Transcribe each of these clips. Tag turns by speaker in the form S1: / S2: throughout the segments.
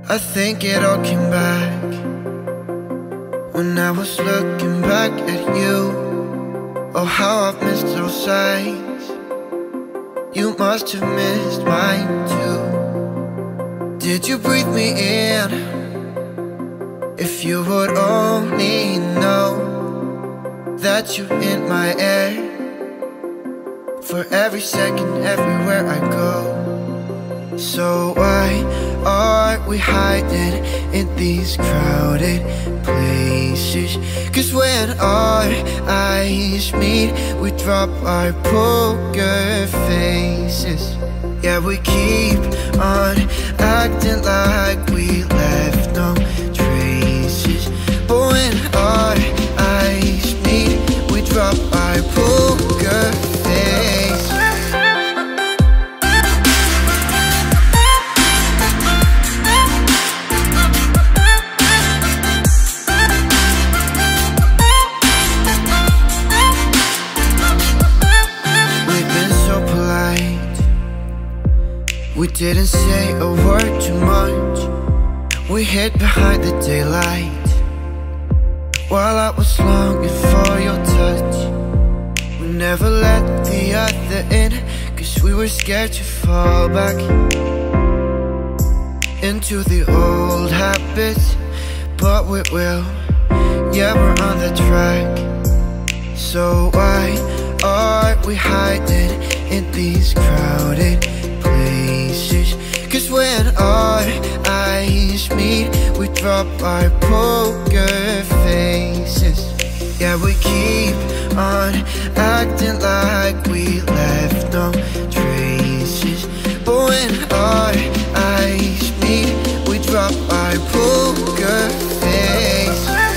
S1: I think it all came back when I was looking back at you. Oh, how I've missed those sights. You must have missed mine too. Did you breathe me in? If you would only know that you're in my air, for every second, everywhere I go. So why are we hiding in these crowded places? 'Cause when our eyes meet, we drop our poker faces. Yeah, we keep on acting like we left no traces. But when our eyes meet, we drop our poker faces. We didn't say a word too much. We hid behind the daylight while I was longing for your touch. We never let the other in, 'cause we were scared to fall back into the old habits. But we will, yeah, we're on the track. So why are we hiding in these crowded places? 'Cause when our eyes meet, we drop our poker faces. Yeah, we keep on acting like we left no traces. But when our eyes meet, we drop our poker faces.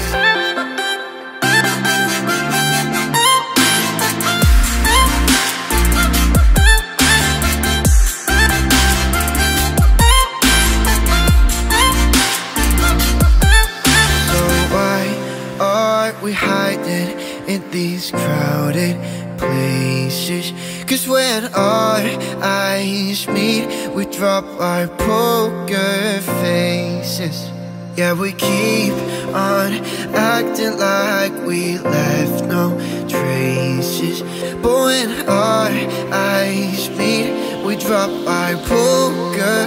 S1: We hiding in these crowded places. 'Cause when our eyes meet, we drop our poker faces. Yeah, we keep on acting like we left no traces. But when our eyes meet, we drop our poker